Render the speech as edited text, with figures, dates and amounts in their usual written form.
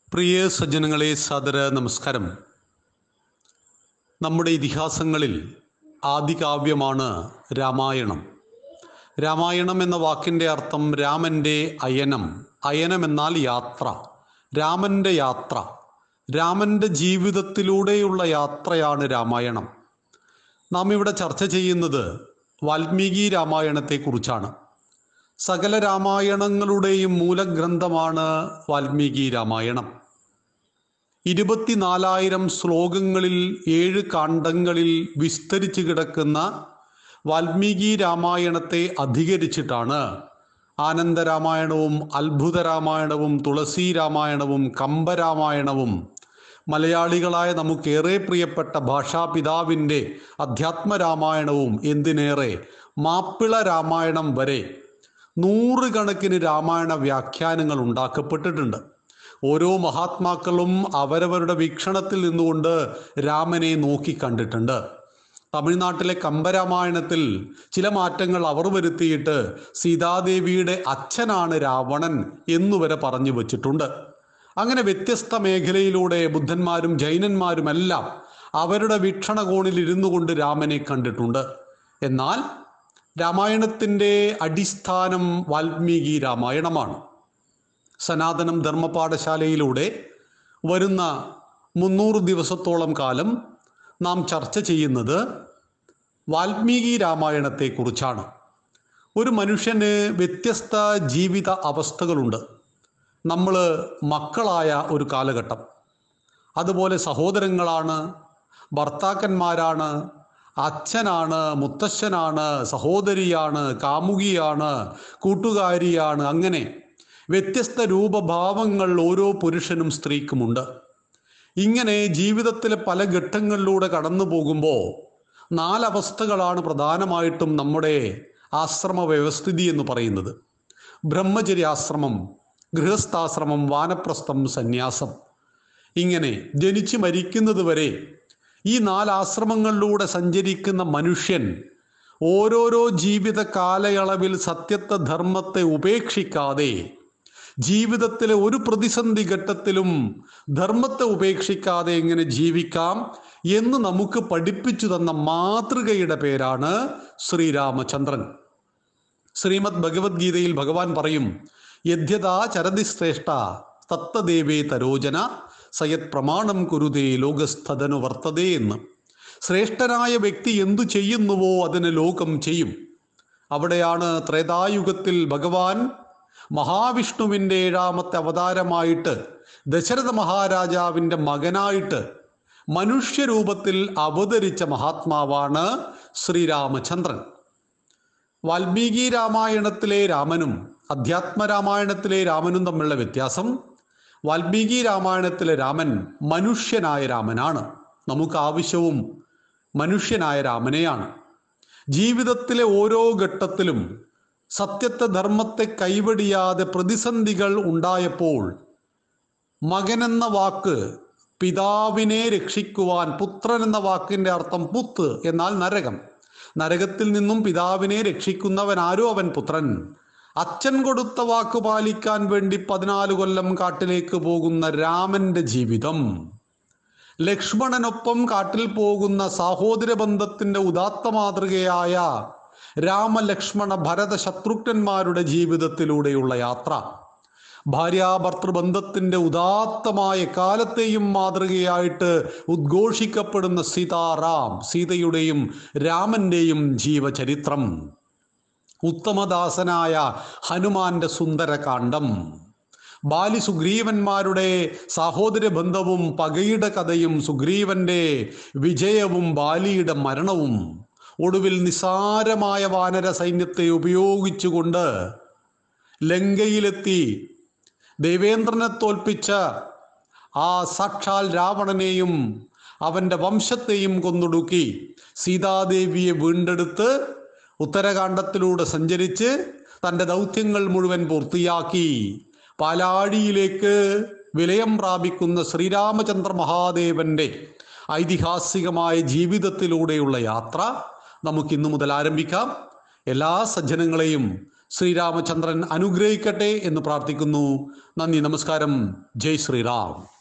പ്രിയ സജ്ജനങ്ങളെ, സാദര നമസ്കാരം. നമ്മുടെ ഇതിഹാസങ്ങളിൽ ആദികാവ്യമാണ് രാമായണം. രാമായണം എന്ന വാക്കിൻ്റെ അർത്ഥം രാമൻ്റെ അയനം. അയനം എന്നാൽ യാത്ര, രാമൻ്റെ യാത്ര, രാമൻ്റെ ജീവിതത്തിലൂടെയുള്ള യാത്രയാണ് രാമായണം. നാം ഇവിടെ ചർച്ച ചെയ്യുന്നത് വാൽമീകി രാമായണത്തെക്കുറിച്ചാണ്. സകല രാമായണങ്ങളുടെയും മൂലഗ്രന്ഥമാണ് വാൽമീകി രാമായണം. 24,000 ശ്ലോകങ്ങളിൽ 7 കാണ്ഡങ്ങളിൽ വിസ്തരിച്ച് കിടക്കുന്ന വാൽമീകി രാമായണത്തെ അധികരിച്ചിട്ടാണ് ആനന്ദരാമായണവും അത്ഭുത രാമായണവും തുളസി രാമായണവും കമ്പരാമായണവും മലയാളികളായ നമുക്കേറെ പ്രിയപ്പെട്ട ഭാഷാപിതാവിൻ്റെ അധ്യാത്മരാമായണവും എന്തിനേറെ മാപ്പിള രാമായണം വരെ 100 കണക്കിന് രാമായണ വ്യാഖ്യാനങ്ങൾ ഉണ്ടാക്കപ്പെട്ടിട്ടുണ്ട്. ഓരോ മഹാത്മാക്കളും അവരവരുടെ വീക്ഷണത്തിൽ നിന്നുകൊണ്ട് രാമനെ നോക്കി കണ്ടിട്ടുണ്ട്. തമിഴ്നാട്ടിലെ കമ്പരാമായണത്തിൽ ചില മാറ്റങ്ങൾ അവർ വരുത്തിയിട്ട് സീതാദേവിയുടെ അച്ഛനാണ് രാവണൻ എന്നുവരെ പറഞ്ഞു വച്ചിട്ടുണ്ട്. അങ്ങനെ വ്യത്യസ്ത മേഖലയിലൂടെ ബുദ്ധന്മാരും ജൈനന്മാരുമെല്ലാം അവരുടെ വീക്ഷണകോണിൽ ഇരുന്നു കൊണ്ട് രാമനെ കണ്ടിട്ടുണ്ട്. എന്നാൽ രാമായണത്തിൻ്റെ അടിസ്ഥാനം വാൽമീകി രാമായണമാണ്. സനാതനം ധർമ്മപാഠശാലയിലൂടെ വരുന്ന 300 ദിവസത്തോളം കാലം നാം ചർച്ച ചെയ്യുന്നത് വാൽമീകി രാമായണത്തെക്കുറിച്ചാണ്. ഒരു മനുഷ്യന് വ്യത്യസ്ത ജീവിത അവസ്ഥകളുണ്ട്. നമ്മൾ മക്കളായ ഒരു കാലഘട്ടം, അതുപോലെ സഹോദരങ്ങളാണ്, ഭർത്താക്കന്മാരാണ്, അച്ഛനാണ്, മുത്തശ്ശനാണ്, സഹോദരിയാണ്, കാമുകിയാണ്, കൂട്ടുകാരിയാണ്. അങ്ങനെ വ്യത്യസ്ത രൂപഭാവങ്ങൾ ഓരോ പുരുഷനും സ്ത്രീക്കുമുണ്ട്. ഇങ്ങനെ ജീവിതത്തിലെ പല ഘട്ടങ്ങളിലൂടെ കടന്നു പോകുമ്പോൾ 4 അവസ്ഥകളാണ് പ്രധാനമായിട്ടും നമ്മുടെ ആശ്രമ വ്യവസ്ഥിതി എന്ന് പറയുന്നത്. ബ്രഹ്മചര്യാശ്രമം, ഗൃഹസ്ഥാശ്രമം, വാനപ്രസ്ഥം, സന്യാസം. ഇങ്ങനെ ജനിച്ച് മരിക്കുന്നത് വരെ ഈ 4 ആശ്രമങ്ങളിലൂടെ സഞ്ചരിക്കുന്ന മനുഷ്യൻ ഓരോരോ ജീവിത കാലയളവിൽ സത്യത്തെ, ധർമ്മത്തെ ഉപേക്ഷിക്കാതെ, ജീവിതത്തിലെ ഒരു പ്രതിസന്ധി ഘട്ടത്തിലും ധർമ്മത്തെ ഉപേക്ഷിക്കാതെ എങ്ങനെ ജീവിക്കാം എന്ന് നമുക്ക് പഠിപ്പിച്ചു തന്ന മാതൃകയുടെ പേരാണ് ശ്രീരാമചന്ദ്രൻ. ശ്രീമദ് ഭഗവത്ഗീതയിൽ ഭഗവാൻ പറയും, യദ്യഥാ ചരതി ശ്രേഷ്ഠ തത്തദേവേ തരോജന സയത് പ്രമാണം കുരുതേ ലോകസ്ഥതനു വർത്തതേ എന്ന്. ശ്രേഷ്ഠനായ വ്യക്തി എന്തു ചെയ്യുന്നുവോ അതിന് ലോകം ചെയ്യും. അവിടെയാണ് ത്രേതായുഗത്തിൽ ഭഗവാൻ മഹാവിഷ്ണുവിൻ്റെ 7ാമത്തെ അവതാരമായിട്ട് ദശരഥ മഹാരാജാവിൻ്റെ മകനായിട്ട് മനുഷ്യരൂപത്തിൽ അവതരിച്ച മഹാത്മാവാണ് ശ്രീരാമചന്ദ്രൻ. വാൽമീകി രാമായണത്തിലെ രാമനും അധ്യാത്മരാമായണത്തിലെ രാമനും തമ്മിലുള്ള വ്യത്യാസം, വാൽമീകി രാമായണത്തിലെ രാമൻ മനുഷ്യനായ രാമനാണ്. നമുക്ക് ആവശ്യവും മനുഷ്യനായ രാമനെയാണ്. ജീവിതത്തിലെ ഓരോ ഘട്ടത്തിലും സത്യത്തെ, ധർമ്മത്തെ കൈവടിയാതെ പ്രതിസന്ധികൾ ഉണ്ടായപ്പോൾ മകനെന്ന വാക്ക് പിതാവിനെ രക്ഷിക്കുവാൻ, പുത്രൻ എന്ന വാക്കിൻ്റെ അർത്ഥം പുത്ത് എന്നാൽ നരകം, നരകത്തിൽ നിന്നും പിതാവിനെ രക്ഷിക്കുന്നവനാരോ അവൻ പുത്രൻ. അച്ഛൻ കൊടുത്ത വാക്ക് പാലിക്കാൻ വേണ്ടി 14 കൊല്ലം കാട്ടിലേക്ക് പോകുന്ന രാമന്റെ ജീവിതം, ലക്ഷ്മണനൊപ്പം കാട്ടിൽ പോകുന്ന സാഹോദര ബന്ധത്തിന്റെ ഉദാത്ത മാതൃകയായ രാമലക്ഷ്മണ ഭരത ശത്രുഘ്നന്മാരുടെ ജീവിതത്തിലൂടെയുള്ള യാത്ര, ഭാര്യാഭർത്തൃബന്ധത്തിന്റെ ഉദാത്തമായ കാലത്തെയും മാതൃകയായിട്ട് ഉദ്ഘോഷിക്കപ്പെടുന്ന സീതാറാം, സീതയുടെയും രാമന്റെയും ജീവചരിത്രം, ഉത്തമദാസനായ ഹനുമാന്റെ സുന്ദരകാന്ഡം, ബാലി സുഗ്രീവന്മാരുടെ സാഹോദര്യ ബന്ധവും പകയുടെ കഥയും, സുഗ്രീവന്റെ വിജയവും ബാലിയുടെ മരണവും, ഒടുവിൽ നിസാരമായ വാനര സൈന്യത്തെ ഉപയോഗിച്ചുകൊണ്ട് ലങ്കയിലെത്തി ദേവേന്ദ്രനെ തോൽപ്പിച്ച ആ സാക്ഷാൽ രാവണനെയും അവൻ്റെ വംശത്തെയും കൊന്നൊടുക്കി സീതാദേവിയെ വീണ്ടെടുത്ത് ഉത്തരകാണ്ഡത്തിലൂടെ സഞ്ചരിച്ച് തൻ്റെ ദൗത്യങ്ങൾ മുഴുവൻ പൂർത്തിയാക്കി പാലാഴിയിലേക്ക് വിലയം പ്രാപിക്കുന്ന ശ്രീരാമചന്ദ്ര മഹാദേവന്റെ ഐതിഹാസികമായ ജീവിതത്തിലൂടെയുള്ള യാത്ര നമുക്കിന്നു മുതൽ ആരംഭിക്കാം. എല്ലാ സജ്ജനങ്ങളെയും ശ്രീരാമചന്ദ്രൻ അനുഗ്രഹിക്കട്ടെ എന്ന് പ്രാർത്ഥിക്കുന്നു. നന്ദി, നമസ്കാരം. ജയ് ശ്രീറാം.